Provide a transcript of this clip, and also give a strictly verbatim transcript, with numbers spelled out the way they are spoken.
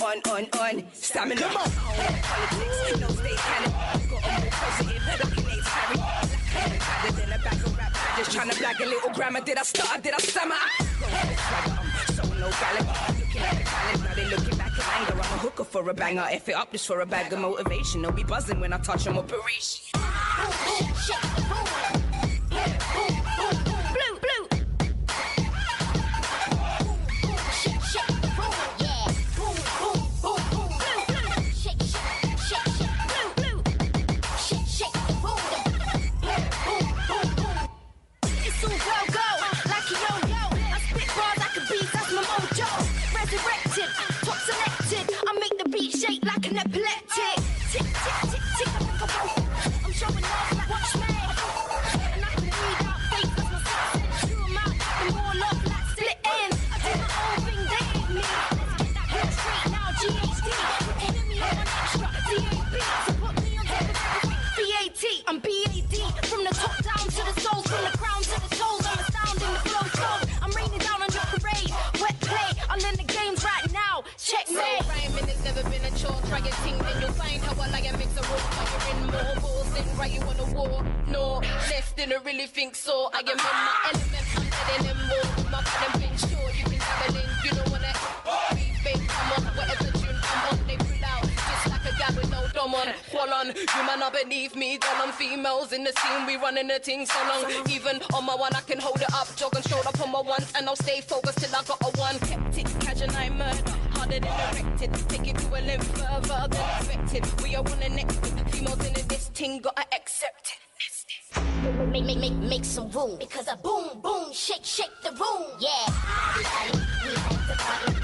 on, on, on. Stamina. Come on. Politics, no state canon. Got a more positive, like an AIDS carry. Like better than a bag of rap. Just trying to blag a little grammar. Did I stutter? Did I stammer? I'm so no gallant. Looking at the talent, now they looking back in anger. I'm a hooker for a banger. F it up just for a bag of motivation. They'll be buzzing when I touch them operation. Shake like an epileptic. Tick, tick, tick, tick, I'm showing off like watch me. And I can read out fake cause my sense said chew 'em out. The more love like split in. I do my own thing, they hate me. Let's get that real straight now, G H D. Hear me on extra, D A B. So put me on top of everything, B A T. I'm B A D. From the top down to the soles, from the crown to the toes. I'm astounding the flow cold. I'm raining down on your parade. Wet play, I'm in the games right now. Checkmate. Never been a chore, try your thing, then you'll find how I like and mix a roll. You're in more balls than right, you want a war. No, less didn't really think so. I am in my element, I'm letting them more. My kind been sure you've been dabbling. You don't wanna be fake, come on, whatever tune I'm on, they pull out. Just like a guy with no dom on. Hold on, you man are beneath me. Done on females in the scene, we running the thing so long. Even on my one, I can hold it up. Jog and stroll up on my ones, and I'll stay focused till I got a one. Kept it, catch and I murder. Harder than erected, take it to a length further than expected. We are one and next females in this thing, gotta accept it. Make, make, make, make some room, because a boom, boom, shake, shake the room, yeah. We like to party.